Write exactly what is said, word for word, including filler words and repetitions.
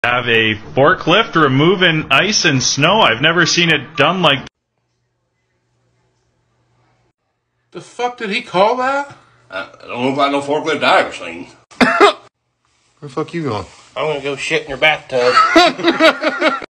Have a forklift removing ice and snow. I've never seen it done like. The fuck did he call that? I don't know if I know forklift I ever seen. Where the fuck you going? I'm gonna go shit in your bathtub.